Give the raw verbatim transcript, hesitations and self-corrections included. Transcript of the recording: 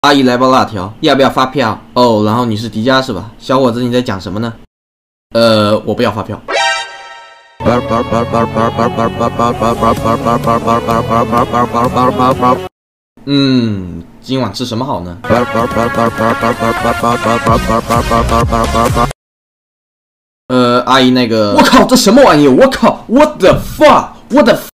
阿姨来包辣条，要不要发票？哦，然后你是迪迦是吧？小伙子你在讲什么呢？呃，我不要发票。嗯，今晚吃什么好呢？呃，阿姨那个，我靠，这什么玩意？我靠 ，What the fuck？What the